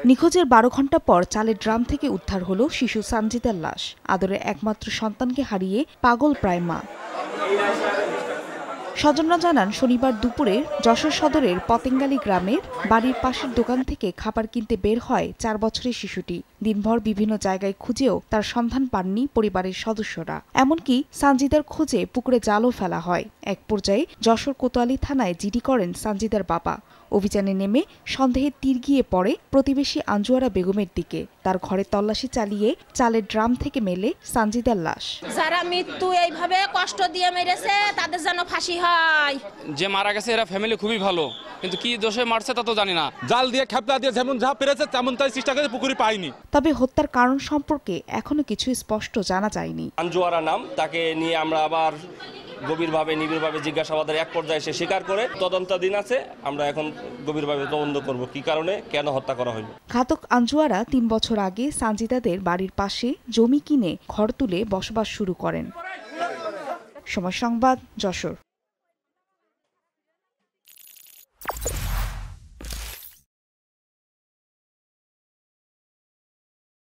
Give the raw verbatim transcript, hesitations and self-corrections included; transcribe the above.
নিখোঁজের বারো ঘণ্টা পর চালের ড্রাম থেকে উদ্ধার হলো শিশু সানজিদার লাশ। আদরের একমাত্র সন্তানকে হারিয়ে পাগল প্রায় মা। স্বজনরা জানান, শনিবার দুপুরে যশোর সদরের পতেঙ্গালী গ্রামের বাড়ির পাশের দোকান থেকে খাবার কিনতে বের হয় চার বছরের শিশুটি। দিনভর বিভিন্ন জায়গায় খুঁজেও তার সন্ধান পাননি পরিবারের সদস্যরা। এমনকি সানজিদার খোঁজে পুকুরে জালও ফেলা হয়। এক পর্যায়ে যশোর কোতোয়ালি থানায় জিডি করেন সানজিদার বাবা। অভিযানে নেমে সন্দেহে তীর গিয়ে পড়ে প্রতিবেশী আঞ্জুয়ারা বেগমের দিকে। তার ঘরে তল্লাশি চালিয়ে চালের ড্রাম থেকে মেলে সানজিদার লাশ। যারা মৃত্যু এইভাবে কষ্ট দিয়ে মেরেছে তাদের যেন ফাঁসি হয়। যে মারা গেছে এরা ফ্যামিলি খুবই ভালো, কিন্তু কি দোষে মারছে তা তো জানি না। জাল দিয়ে খেপলা দিয়ে যেমন যা পেরেছে তেমন তাই চেষ্টা করে পুকুরে পাইনি। তবে হত্যার কারণ সম্পর্কে এখনো কিছু স্পষ্ট জানা যায়নি। আঞ্জুয়ারা নাম, তাকে নিয়ে আমরা আবার গভীরভাবে নিবিড়ভাবে জিজ্ঞাসাবাদের এক পর্যায়ে সে স্বীকার করে তদন্তাধীন আছে। আমরা এখন গভীরভাবে তদন্ত করব কি কারণে কেন হত্যা করা হলো। ঘাতক আঞ্জুয়ারা তিন বছর আগে সানজিদাদের বাড়ির পাশে জমি কিনে ঘর তুলে বসবাস শুরু করেন। সময় সংবাদ, যশোর।